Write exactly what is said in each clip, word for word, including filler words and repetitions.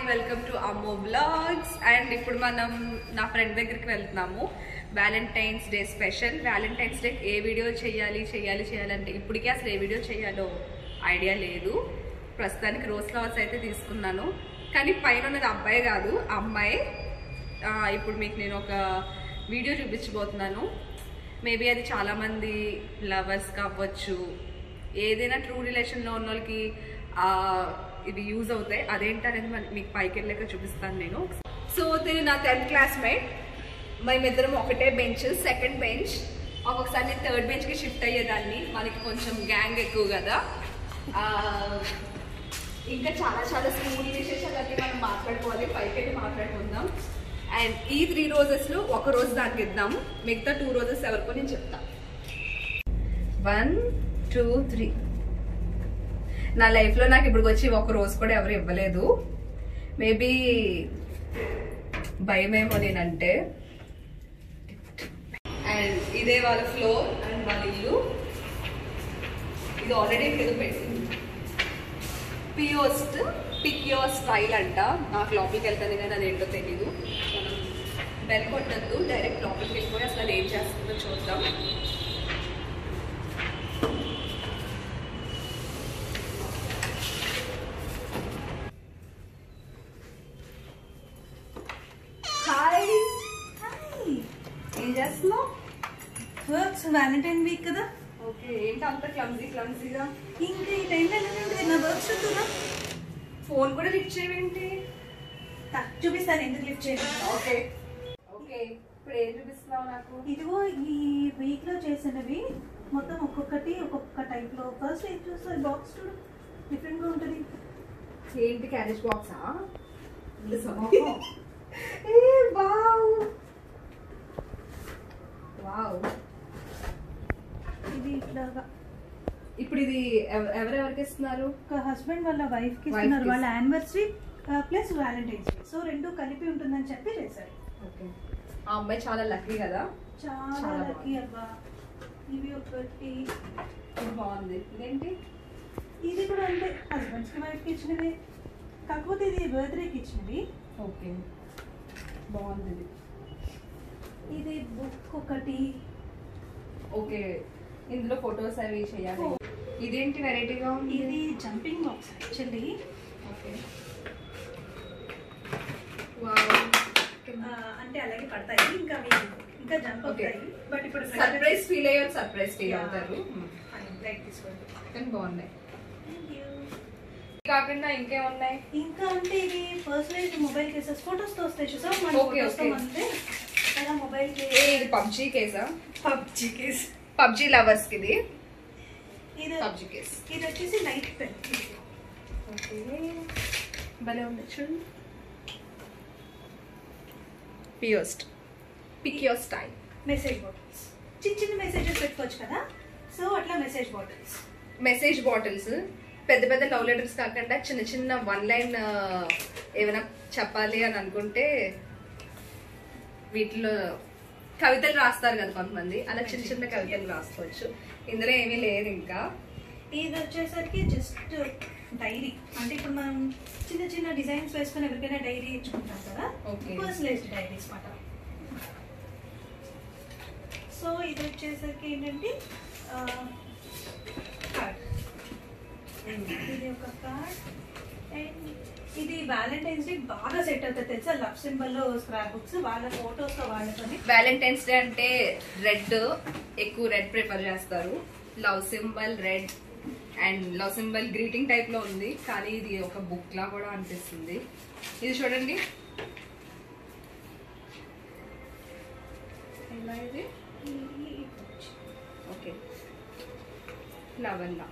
Welcome to Ammo vlogs. And ఇప్పుడు మనం నా ఫ్రెండ్ దగ్గరికి వెళ్తున్నాము. Valentine's day special. Valentine's day ఏ వీడియో చేయాలి చేయాలి చేయాలంటే ఇప్పటికే అసలు ఏ వీడియో చేయాలో ఐడియా లేదు. ప్రస్తుతానికి రోజ్ ఫ్లవర్స్ అయితే తీసుకున్నాను, కానీ పైన ఉన్నది అబ్బాయి కాదు అమ్మాయి. ఇప్పుడు మీకు నేను ఒక వీడియో చూపించబోతున్నాను. మేబీ అది చాలామంది లవర్స్ కావచ్చు, ఏదైనా ట్రూ రిలేషన్లో ఉన్న వాళ్ళకి ఇది యూజ్ అవుతాయి. అదేంటనేది మీకు పైకి వెళ్ళాక చూపిస్తాను నేను. సో తిని నా టెన్త్ క్లాస్మేట్, మేమిద్దరం ఒకటే బెంచ్, సెకండ్ బెంచ్. ఒక్కొక్కసారి నేను థర్డ్ బెంచ్కి షిఫ్ట్ అయ్యేదాన్ని, మనకి కొంచెం గ్యాంగ్ ఎక్కువ కదా. ఇంకా చాలా చాలా స్కూల్ విశేషాలన్నీ మనం మాట్లాడుకోవాలి, పైకి వెళ్ళి మాట్లాడుకుందాం. అండ్ ఈ త్రీ రోజెస్లో ఒక రోజు దానికి ఇద్దాం, మిగతా టూ రోజెస్ ఎవరికో నేను చెప్తాను. One two three. నా లైఫ్లో నాకు ఇప్పుడు వచ్చి ఒక రోజు కూడా ఎవరు ఇవ్వలేదు. మేబీ భయమేమో నేనంటే. అండ్ ఇదే వాళ్ళ ఫ్లోర్ అండ్ వాళ్ళ ఇల్లు. ఇది ఆల్రెడీ ఏదో పెట్టింది, పియోస్ట్ పిక్యో స్టైల్ అంట. నాకు లోపలికి వెళ్తాను కానీ అది ఏంటో తెలీదు. మనం బెల్ కొట్టద్దు, డైరెక్ట్ లోపలికి వెళ్ళిపోయి అసలు ఏం చేస్తుందో చూద్దాం. హాయ్ హాయ్, ఏం చేస్తున్నావు? వర్క్స్, వ్యాలంటైన్ వీక్ కదా. ఓకే, ఏంటి అంత క్లమ్జీ క్లమ్జీగా? ఇంకా ఈ టైంలో నా వర్క్స్ చూద్దా. ఫోన్ కూడా లిఫ్ట్ చేయవేంటి? చూపిస్తాను ఎందుకు లిఫ్ట్ చేయాలి. ఓకే ఓకే, ఇప్పుడు ఏం చూపిస్తున్నావు నాకు? ఇదిగో ఈ వీక్ లో చేసినవి మొత్తం ఒక్కొక్కటి ఒక్కొక్క టైప్ లో. ఫస్ట్ ఏం చూస్తారు, బాక్స్ చూడు, డిఫరెంట్ గా ఉంటుంది. ఏంటి, క్యారేజ్ బాక్సా? ఇది ఇట్లాగా. ఇప్పుడు ఇది ఎవరెవరికి ఇస్తున్నారు? ఒక హస్బెండ్ వాళ్ళ వైఫ్ కి ఇస్తున్నారు, వాళ్ళ anniversary plus Valentine's day. So రెండు కలిపి ఉంటుందని చెప్పి చేశారు. ఓకే, ఆ అమ్మాయి చాలా లక్కీ కదా. చాలా లక్కీ అబ్బా. ఇవి ఒకటి, ఇది బాగుంది. ఇదేంటి? ఇది కూడా అంతే, హస్బెండ్స్ కి వైఫ్ కి ఇచ్చినవి, కాకపోతే ఇది బర్త్డేకి ఇచ్చినవి. ఓకే, బాగుంది. ఇది ఇది బుక్ ఒకటి. ఓకే, ఇందులో ఫొటోస్ అవి చేయాలి. ఇదేంటి వెరైటీగా ఉంది? ఇది జంపింగ్ బాక్స్ యాక్చువల్లీ. ఓకే, అంటే అలాగే పడతాయి, ఇంకా ఇంకా జంప్ అవుతాయి. బట్ ఇప్పుడు సర్ప్రైజ్ ఫీల్ అయ్యారు, సర్ప్రైజ్ ఫీల్ అవుతారు. లైక్ తీసుకోండి, కానీ బాగున్నాయి. కాకుండా ఇంకేమున్నాయి? ఇంకా అంటే ఇది పర్సనలైజ్డ్ మొబైల్ కేసెస్, ఫొటోస్ తో వస్తాయి చూసా. ఓకే ఓకే, అలా మొబైల్ కేస్. ఇది పబ్జీ కేసా? పబ్జీ కేస్, పబ్జీ లవర్స్ కి ఇది. ఇది పబ్జీ కేస్. ఇది వచ్చేసి లైట్ పెన్. ఓకే, భలే ఉంది చూడండి. పియోస్ట్ పిక్యో స్టైల్. మెసేజ్ బాటిల్స్, చిన్న చిన్న మెసేజెస్ పెట్టుకోవచ్చు కదా. సో అట్లా మెసేజ్ బాటిల్స్. మెసేజ్ బాటిల్స్ పెద్ద పెద్ద లవ్ లెటర్స్ కాకుండా చిన్న చిన్న వన్ లైన్ ఏమైనా చెప్పాలి అని అనుకుంటే వీటిలో కవితలు రాస్తారు కదా కొంతమంది, అలా చిన్న చిన్న కవితలు రాసుకోవచ్చు. ఇందులో ఏమీ లేదు. ఇంకా ఇది వచ్చేసరికి జస్ట్ డైరీ. అంటే ఇప్పుడు మనం చిన్న చిన్న డిజైన్స్ వేసుకొని ఎవరికైనా డైరీ ఇచ్చుకుంటాం కదా. ఓకే, పర్సనలైజ్డ్ డైరీస్ మాట. సో ఇది వచ్చేసరికి ఏంటంటే కార్డ్. ఇది ఒక కార్డ్. అండ్ ఇది వ్యాలంటైన్స్ డే బాగా సెట్ అవుతుంది తెలుసా. లవ్ సింబల్ లో స్క్రాప్ బుక్స్, వాళ్ళ ఫోటోస్ తో వాళ్ళతోని. వ్యాలంటైన్స్ డే అంటే రెడ్, ఎక్కువ రెడ్ ప్రిఫర్ చేస్తారు. Love symbol red and love symbol greeting type లో ఉంది, కానీ ఇది ఒక బుక్ లా కూడా అనిపిస్తుంది. ఇది చూడండి ఎలా ఇది. ఓకే, లవన్నా.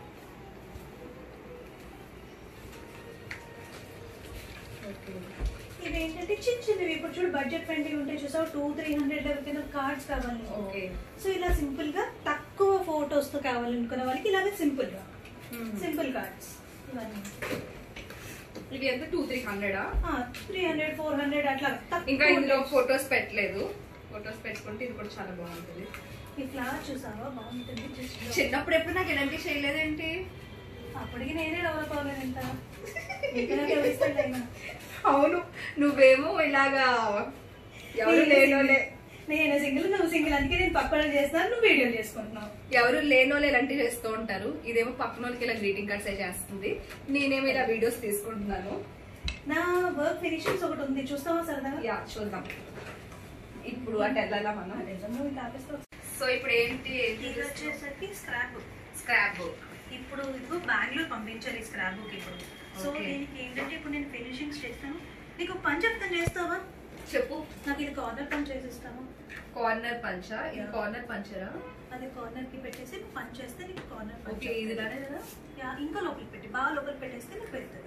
ఇదేంటంటే చిన్న చిన్నవి. ఇప్పుడు చూడు బడ్జెట్ ఫ్రెండ్లీ ఉంటాయి చూసావు, టూ త్రీ హండ్రెడ్ ఎవరికైనా కార్డ్స్ కావాలి. ఓకే, సో ఇలా సింపుల్ గా తక్కువ ఫోటోస్ తో కావాలనుకునే వాళ్ళకి ఇలాగే సింపుల్ గా సింపుల్ కార్డ్స్ ఇవన్నీ. ఇది ఎంత? టూ త్రీ హండ్రెడా? త్రీ హండ్రెడ్ ఫోర్ హండ్రెడ్ అట్లా. ఇంకా ఇందులో ఫొటోస్ పెట్టలేదు. ఫొటోస్ పెట్టుకుంటే ఇది కూడా చాలా బాగుంటుంది. ఈ ఫ్లవర్ చూసావా, బాగుంటుంది. చిన్నప్పుడు ఎప్పుడు నాకు ఎలాంటి చేయలేదేంటి? అప్పటికి నేనే డెవలప్ అవ్వలేదు. ఎంత అవును నువ్వేమో ఇలాగా ఎవరు లేనోలే, నేను సింగిల్ నువ్వు సింగిల్, అందుకే నేను పక్కన చేస్తాను, నువ్వు వీడియో చేసుకుంటున్నావు. ఎవరు లేనోళ్ళు ఇలాంటివి చేస్తూ ఉంటారు. ఇదేమో పక్కన వాళ్ళకి ఇలా గ్రీటింగ్ కార్డ్స్ చేస్తుంది, నేనేమో ఇలా వీడియోస్ తీసుకుంటున్నాను. నా వర్క్ ఫినిషింగ్స్ ఒకటి ఉంది, చూస్తావా సరదాగా? యా చూద్దాం. ఇప్పుడు అంటే వెళ్ళాలా మనం? సో ఇప్పుడు ఏంటి ఇది వచ్చేసరికి స్క్రాప్ బుక్. స్క్రాప్ బుక్ ఇప్పుడు ఇప్పుడు బెంగళూరు పంపించాలి ఈ స్క్రాప్ బుక్ ఇప్పుడు. సో దీనికి ఏంటంటే ఇప్పుడు నేను ఫినిషింగ్స్ చేస్తాను. నీకు పని చెప్తాను, చేస్తావా? చెప్పు. నాకు ఇది కార్నర్ పని చేసిస్తాను. కార్నర్ పంచా? ఇది కార్నర్ పంచరా? అది కార్నర్ కి పెట్టేసి నువ్వు పని చేస్తే నీకు కార్నర్ పంచ్. ఓకే, ఇది లానే కదా? యా, ఇంకా లోపలికి పెట్టి బాగా లోపలికి పెట్టేస్తే నీకు పెడుతుంది.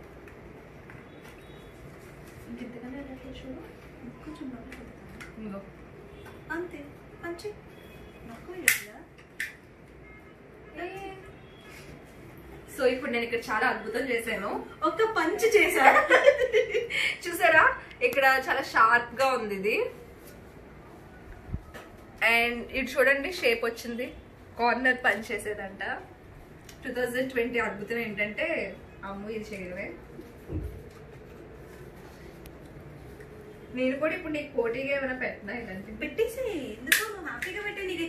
ఇంకెంతకన్నా చూడు, కొంచెం లోపలికి పెడతాను ఇంకో అంతే. పంచి నాకు ఇలా. సో ఇప్పుడు నేను ఇక్కడ చాలా అద్భుతం చేశాను, ఒక పంచ్ చేశాను. చూసారా ఇక్కడ చాలా షార్ప్ గా ఉంది ఇది. అండ్ ఇటు చూడండి షేప్ వచ్చింది. కార్నర్ పంచ్ చేసేదంట. టూ థౌజండ్ ట్వంటీ అద్భుతం ఏంటంటే అమ్ము ఇది చేయడమే. నేను కూడా ఇప్పుడు నీకు పోటీగా ఏమైనా పెట్టినా ఇలాంటి పెట్టేసి ఎందుకు నువ్వు హ్యాపీగా పెట్టి నీకు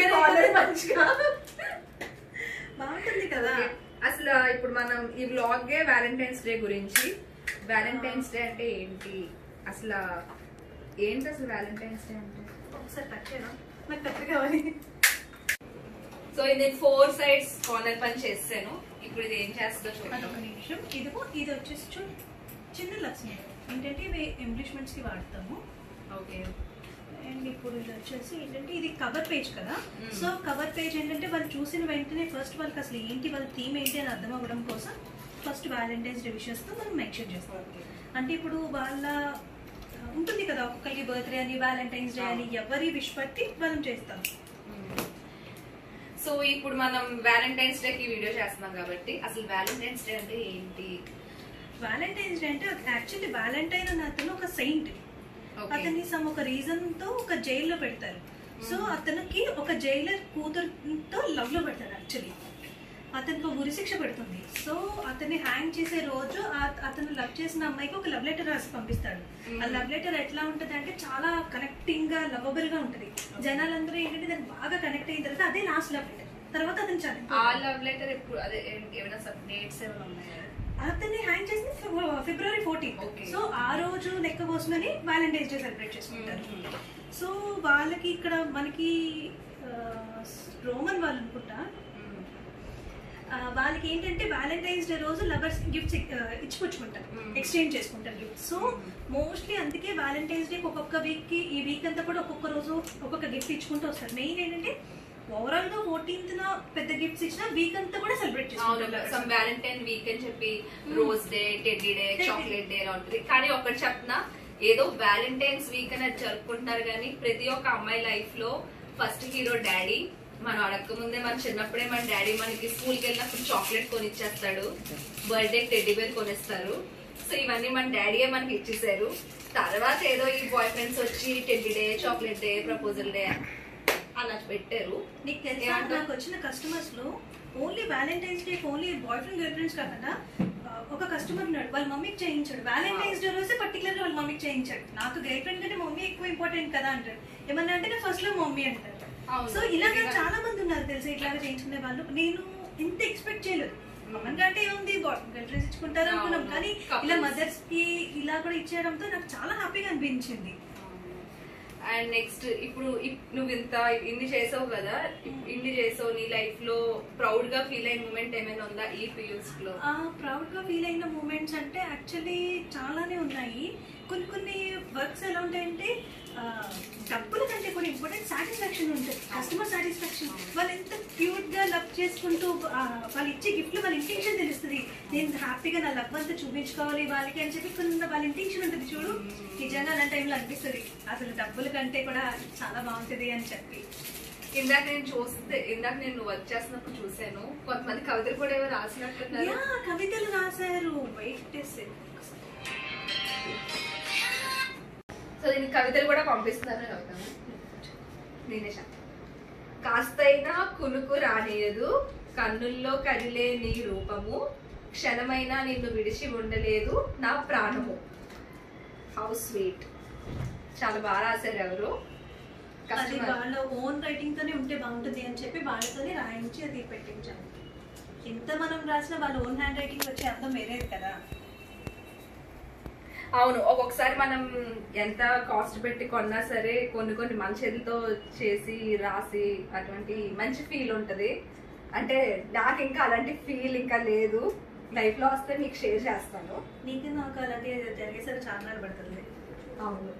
బాగుంటుంది కదా. అసలు ఇప్పుడు మనం ఈ వ్లాగ్ వ్యాలంటైన్స్ డే గురించి. వ్యాలంటైన్స్ డే అంటే ఏంటి అసలు, ఏంటి అసలు వ్యాలంటైన్స్ డే అంటే? ఒకసారి కట్ చేయడం నాకు కట్ కావాలి. సో ఇది నేను ఫోర్ సైడ్స్ కార్నర్ పని చేస్తాను. ఇప్పుడు ఇది ఏం చేస్తుందో చూద్దాం. ఒక నిమిషం. ఇదిగో ఇది వచ్చేసి చూడు చిన్న లక్ష్మి ఏంటంటే ఇవి ఎంబ్లిష్మెంట్స్ కి వాడతాము. ఓకే. అండ్ ఇప్పుడు ఇది వచ్చేసి ఏంటంటే ఇది కవర్ పేజ్ కదా. సో కవర్ పేజ్ ఏంటంటే వాళ్ళు చూసిన వెంటనే ఫస్ట్ వాళ్ళకి అసలు ఏంటి వాళ్ళ థీమ్ ఏంటి అని అర్థం అవ్వడం కోసం ఫస్ట్ వ్యాలంటైన్స్ డే విషెస్ తో మనం మెన్షన్ చేస్తాం. అంటే ఇప్పుడు వాళ్ళ ఉంటుంది కదా ఒక్కొక్కరికి బర్త్డే అని వ్యాలంటైన్స్ డే అని ఎవరి విష్ బట్టి మనం చేస్తాం. సో ఇప్పుడు మనం వ్యాలంటైన్స్ డే కి వీడియో చేస్తున్నాం కాబట్టి అసలు వ్యాలంటైన్స్ డే అంటే ఏంటి? వ్యాలంటైన్స్ డే అంటే యాక్చువల్లీ వ్యాలంటైన్ అనే అతను ఒక సెయింట్. అతన్ని సమ్ ఒక రీజన్ తో ఒక జైల్లో పెడతారు. సో అతనికి ఒక జైలర్ కూతురుతో లవ్ లో పెడతారు. యాక్చువల్లీ అతనికి ఉరిశిక్ష పెడుతుంది. సో అతన్ని హ్యాంగ్ చేసే రోజు అతను లవ్ చేసిన అమ్మాయికి ఒక లవ్ లెటర్ రాసి పంపిస్తాడు. ఆ లవ్ లెటర్ ఎట్లా ఉంటది అంటే చాలా కనెక్టింగ్ గా లవబుల్ గా ఉంటది. జనాలందరూ ఏంటంటే దాన్ని బాగా కనెక్ట్ అయిన తర్వాత అదే లాస్ట్ లవ్ లెటర్. తర్వాత అతను చనిపోతాడు. ఆ లవ్ లెటర్ ఎప్పుడు అదే ఏమైనా డేట్స్ ఏమైనా ఉన్నాయా? అతన్ని హ్యాంగ్ చేసింది ఫిబ్రవరి ఫోర్టీన్. సో ఆ రోజు లెక్క కోసమని వ్యాలంటైన్స్ డే సెలబ్రేట్ చేసుకుంటారు. సో వాళ్ళకి ఇక్కడ మనకి రోమన్ వాళ్ళు అనుకుంటా వాళ్ళకి ఏంటంటే వ్యాలంటైన్స్ డే రోజు లవర్స్ గిఫ్ట్స్ ఇచ్చిపుచ్చుకుంటారు, ఎక్స్చేంజ్ చేసుకుంటారు గిఫ్ట్స్. సో మోస్ట్లీ అందుకే వ్యాలంటైన్స్ డే ఒక్కొక్క వీక్ కి ఈ వీక్ అంతా కూడా ఒక్కొక్క రోజు ఒక్కొక్క గిఫ్ట్ ఇచ్చుకుంటూ వస్తారు. మెయిన్ ఏంటంటే ఓవరాల్ గా ఫోర్టీన్త్ న పెద్ద గిఫ్ట్స్ ఇచ్చిన వీక్ అంతా కూడా సెలబ్రేట్ చేసుకుంటారు. సమ్ వ్యాలంటైన్ వీక్ అని చెప్పి rose day, teddy day, chocolate day ఉంటుంది. కానీ ఒకటి చెప్పిన ఏదో వ్యాలంటైన్స్ వీక్ అని జరుపుకుంటున్నారు కానీ ప్రతి ఒక్క అమ్మాయి లైఫ్ లో ఫస్ట్ హీరో డాడీ. మనం అడగక ముందే మన చిన్నప్పుడే మన డాడీ మనకి స్కూల్కి వెళ్ళినప్పుడు చాక్లెట్ కొనిచ్చేస్తాడు, బర్త్డే టెడ్డీ బేర్ కొనిస్తారు. సో ఇవన్నీ మన డాడీయే మనకి ఇచ్చేసారు. తర్వాత ఏదో ఈ బాయ్ ఫ్రెండ్స్ వచ్చి teddy day, chocolate day, proposal day అలా పెట్టారు. నీకు తెలుసా నాకు వచ్చిన కస్టమర్స్ లో only Valentine's day only boy friend girl friends కాకుండా ఒక కస్టమర్ ఉన్నాడు, వాళ్ళ మమ్మీకి చేయించాడు. వ్యాలంటైన్స్ డే రోజే పర్టికులర్ గా వాళ్ళ మమ్మీకి చేయించాడు. నాకు గర్ల్ ఫ్రెండ్ కంటే మమ్మీ ఎక్కువ ఇంపార్టెంట్ కదా అంటారు. ఏమన్నా అంటే ఫస్ట్ లో మమ్మీ అంటారు. సో ఇలాగా చాలా మంది ఉన్నారు తెలుసా ఇట్లాగా చేయించుకునే వాళ్ళు. నేను ఇంత ఎక్స్పెక్ట్ చేయలేదు. కామన్ గా అంటే ఏముంది బాయ్ గర్ల్ ఫ్రెండ్స్ ఇచ్చుకుంటారు అనుకున్నాం, కానీ ఇలా మదర్స్ కి ఇలా కూడా ఇచ్చేయడంతో నాకు చాలా హ్యాపీగా అనిపించింది. అండ్ నెక్స్ట్ ఇప్పుడు నువ్వు ఇంత ఇన్ని చేసావు కదా, ఇన్ని చేసావు, నీ లైఫ్ లో ప్రౌడ్ గా ఫీల్ అయిన మూమెంట్ ఏమైనా ఉందా ఈ ఫీల్డ్స్ లో? ప్రౌడ్ గా ఫీల్ అయిన మూమెంట్స్ అంటే యాక్చువల్లీ చాలానే ఉన్నాయి. కొన్ని కొన్ని వర్క్స్ ఎలా ఉంటాయంటే డబ్బుల కంటే కూడా ఇంపార్టెంట్ సాటిస్ఫాక్షన్ ఉంటుంది, కస్టమర్ సాటిస్ఫాక్షన్. వాళ్ళు ఎంత క్యూట్ గా లవ్ చేసుకుంటూ వాళ్ళు ఇచ్చే గిఫ్ట్లు వాళ్ళ ఇంటెన్షన్ తెలుస్తుంది. నేను హ్యాపీగా నా లవ్ అంతా చూపించుకోవాలి వాళ్ళకి అని చెప్పి కొన్ని వాళ్ళ ఇంటెన్షన్ ఉంటుంది చూడు. నిజంగా అలాంటి టైంలో అనిపిస్తుంది అసలు డబ్బుల కంటే కూడా చాలా బాగుంటుంది అని చెప్పి. ఇందాక నేను చూస్తే ఇందాక నేను వర్క్ చేస్తున్నప్పుడు చూసాను కొంతమంది కవితలు కూడా ఏమో రాసినట్టున్నారు. కవితలు రాశారు. వెయిట్ చేసి సో దీనికి కవితలు కూడా పంపిస్తున్నారు. నేనేష కాస్తైనా కునుకు రానియదు కన్నుల్లో కదిలే నీ రూపము, క్షణమైనా నిన్ను విడిచి ఉండలేదు నా ప్రాణము. హౌ స్వీట్, చాలా బాగా రాశారు ఎవరు. అది వాళ్ళ ఓన్ రైటింగ్ తోనే ఉంటే బాగుంటుంది అని చెప్పి వాళ్ళతోనే రాయించి అది పెట్టించాను. ఎంత మనం రాసినా వాళ్ళ ఓన్ హ్యాండ్ రైటింగ్ వచ్చే అందం వేరేది కదా. అవును, ఒక్కొక్కసారి మనం ఎంత కాస్ట్ పెట్టి కొన్నా సరే కొన్ని కొన్ని మన చేతితో చేసి రాసి అటువంటి మంచి ఫీల్ ఉంటుంది. అంటే నాకు ఇంకా అలాంటి ఫీల్ ఇంకా లేదు. లైఫ్ లో వస్తే మీకు షేర్ చేస్తాను. నీకు నాకు అలాగే జరిగేసరికి చాలా నాలు పడుతుంది. అవును,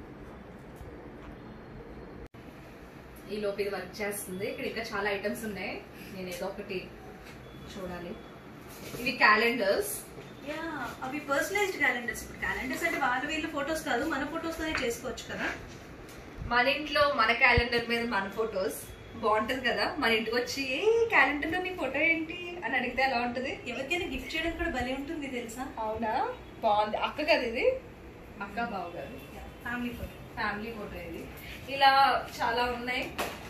ఈ లోపు ఇది వర్క్ చేస్తుంది. ఇక్కడ ఇంకా చాలా ఐటమ్స్ ఉన్నాయి, నేను ఏదో ఒకటి చూడాలి. ఇవి క్యాలెండర్స్. యా, అవి పర్సనలైజ్డ్ క్యాలెండర్స్. ఇప్పుడు క్యాలెండర్స్ అంటే వాళ్ళ వీళ్ళ ఫొటోస్ కాదు, మన ఫొటోస్ తోనే చేసుకోవచ్చు కదా. మన ఇంట్లో మన క్యాలెండర్ మీద మన ఫొటోస్ బాగుంటది కదా. మన ఇంటికి వచ్చి ఏ క్యాలెండర్ లో నీ ఫోటో ఏంటి అని అడిగితే ఎలా ఉంటది? ఎవరికైనా గిఫ్ట్ చేయడం కూడా భలే ఉంటుంది తెలుసా. అవునా, బాగుంది. అక్క కదా ఇది, అక్క బావు గారు ఫ్యామిలీ ఫోటో, ఫ్యామిలీ ఫోటో ఇది. ఇలా చాలా ఉన్నాయి.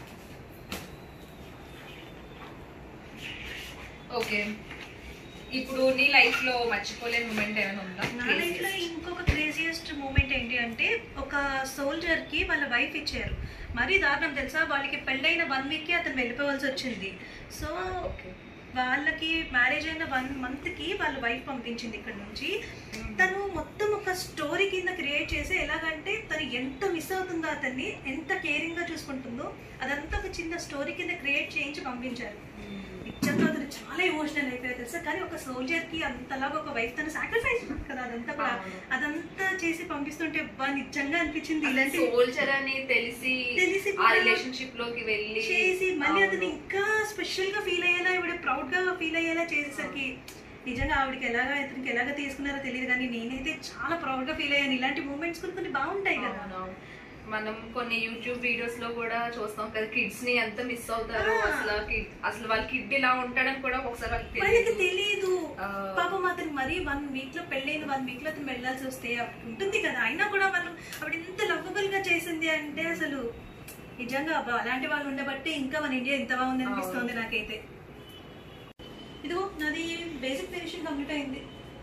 ఓకే, ఇప్పుడు నీ లైఫ్ లో మర్చిపోలేని మూమెంట్ ఏమైనా ఉందా? నా లైఫ్ లో ఇంకొక క్రేజియస్ట్ మూమెంట్ ఏంటి అంటే, ఒక సోల్జర్ కి వాళ్ళ వైఫ్ ఇచ్చారు. మరీ దారుణం తెలుసా, వాళ్ళకి పెళ్ళైన వన్ వీక్ కి అతను వెళ్ళిపోవాల్సి వచ్చింది. సో వాళ్ళకి మ్యారేజ్ అయిన వన్ మంత్ కి వాళ్ళ వైఫ్ పంపించింది ఇక్కడ నుంచి. తను మొత్తం ఒక స్టోరీ కింద క్రియేట్ చేసి, ఎలాగంటే తను ఎంత మిస్ అవుతుందో, అతన్ని ఎంత కేరింగ్ గా చూసుకుంటుందో అదంతా ఒక చిన్న స్టోరీ కింద క్రియేట్ చేయించి పంపించారు. నిజంగా అతను చాలా ఎమోషనల్ అయిపోయారు తెలుసా. కానీ ఒక సోల్జర్ కి అంతలాగా ఒక వైఫ్ తను సాక్రిఫైస్ కదా, అదంతా కూడా అదంతా చేసి పంపిస్తుంటే బా నిజంగా అనిపించింది. ఇలాంటి సోల్జర్ అని తెలిసి తెలిసి ఆ రిలేషన్షిప్ లోకి వెళ్ళి చేసి మళ్ళీ అతను ఇంకా స్పెషల్ గా ఫీల్ అయ్యేలా, ఆవిడ ప్రౌడ్ గా ఫీల్ అయ్యేలా చేసేసరికి నిజంగా ఆవిడకి ఎలాగా ఇతనికి ఎలాగా తీసుకున్నారో తెలియదు, కానీ నేనైతే చాలా ప్రౌడ్ గా ఫీల్ అయ్యాను. ఇలాంటి మూమెంట్స్ కొన్ని కొన్ని బాగుంటాయి కదా. మనం కొన్ని యూట్యూబ్ వీడియోస్ లో కూడా చూస్తాం కదా, కిడ్స్ ని ఎంత మిస్ అవుతారు. అసలు అసలు వాళ్ళ కిడ్ ఇలా ఉంటాడని కూడా ఒకసారి వాళ్ళకి తెలియదు. పాపం అతను మరీ వన్ వీక్ లో పెళ్ళైన వన్ వీక్ లో అతను వెళ్ళాల్సి వస్తే ఉంటుంది కదా. అయినా కూడా వాళ్ళు ఆవిడ ఎంత లవబుల్ గా చేసింది అంటే అసలు నిజంగా అలాంటి వాళ్ళు ఉండబట్టే ఇంకా మన ఇండియా ఎంత బాగుంది అనిపిస్తుంది నాకైతే. ఇదిగో నాది బేసిక్ ఫినిషింగ్ కంప్లీట్ అయింది.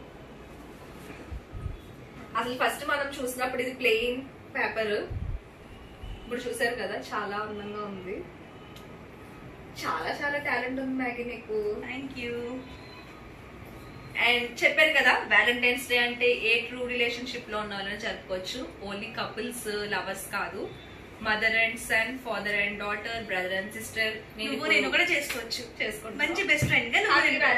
అసలు ఫస్ట్ మనం చూసినప్పుడు ఇది ప్లెయిన్ పేపర్, ఇప్పుడు చూసారు కదా చాలా అందంగా ఉంది. చాలా చాలా టాలెంట్ ఉంది మ్యాగీ నీకు. Thank you. అండ్ చెప్పారు కదా, వ్యాలంటైన్స్ డే అంటే ఏ ట్రూ రిలేషన్షిప్ లో ఉన్న వాళ్ళని జరుపుకోవచ్చు. ఓన్లీ కపుల్స్, లవర్స్ కాదు, mother and son, father and daughter, brother and sister, నేను కూడా చేసుకోవచ్చు. చేసుకోండి, మంచి బెస్ట్ ఫ్రెండ్ గా.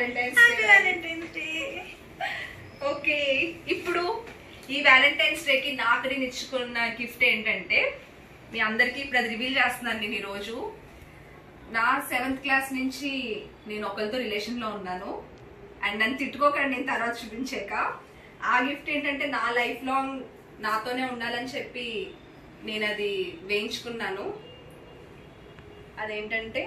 ఓకే, ఇప్పుడు ఈ వ్యాలంటైన్స్ డే కి నాకు నేను ఇచ్చుకున్న గిఫ్ట్ ఏంటంటే, మీ అందరికి ఇప్పుడు అది రివీల్ చేస్తున్నాను. నేను ఈరోజు నా సెవెంత్ క్లాస్ నుంచి నేను ఒకరితో రిలేషన్ లో ఉన్నాను. అండ్ నన్ను తిట్టుకోకండి నేను తర్వాత చూపించాక. ఆ గిఫ్ట్ ఏంటంటే, నా లైఫ్ లాంగ్ నాతోనే ఉండాలని చెప్పి నేను అది వేయించుకున్నాను. అదేంటంటే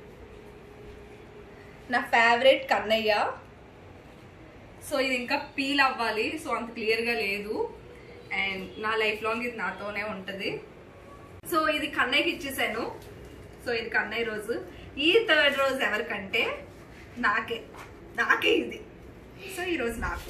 నా ఫేవరెట్ కన్నయ్య. సో ఇది ఇంకా పీల్ అవ్వాలి, సో అంత క్లియర్గా లేదు. అండ్ నా లైఫ్ లాంగ్ ఇది నాతోనే ఉంటుంది. సో ఇది కన్నయ్యకి ఇచ్చేసాను. సో ఇది కన్నయ్య రోజు. ఈ థర్డ్ రోజు ఎవరికంటే నాకే నాకే ఇది. సో ఈ రోజు నాకు.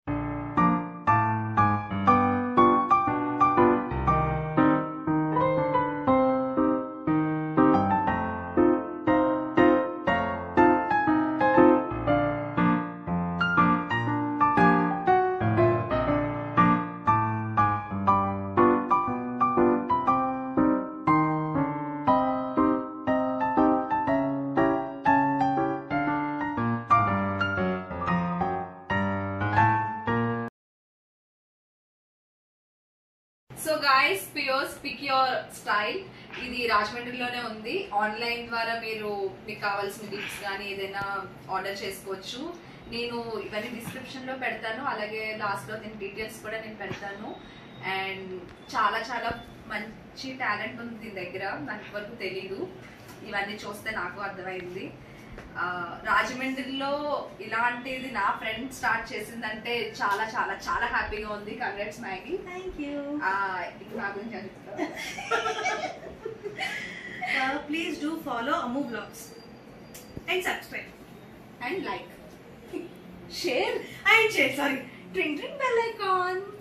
సో గైస్, పియోర్స్ పిక్ యువర్ స్టైల్ ఇది రాజమండ్రిలోనే ఉంది. ఆన్లైన్ ద్వారా మీరు మీకు కావాల్సిన గిఫ్ట్స్ కానీ ఏదైనా ఆర్డర్ చేసుకోవచ్చు. నేను ఇవన్నీ డిస్క్రిప్షన్ లో పెడతాను, అలాగే లాస్ట్ లో దీని డీటెయిల్స్ కూడా నేను పెడతాను. అండ్ చాలా చాలా మంచి టాలెంట్ ఉంది దీని దగ్గర, నాకు వరకు తెలీదు. ఇవన్నీ చూస్తే నాకు అర్థమైంది. రాజమండ్రిలో ఇలాంటిది నా ఫ్రెండ్ స్టార్ట్ చేసిందంటే చాలా చాలా చాలా హ్యాపీగా ఉంది. Congrats Maggie. Thank you. ఇప్పుడు నా గురించి అడుగుతా. Please do follow Ammu blogs and subscribe and like, share and share sorry tring tring bell icon.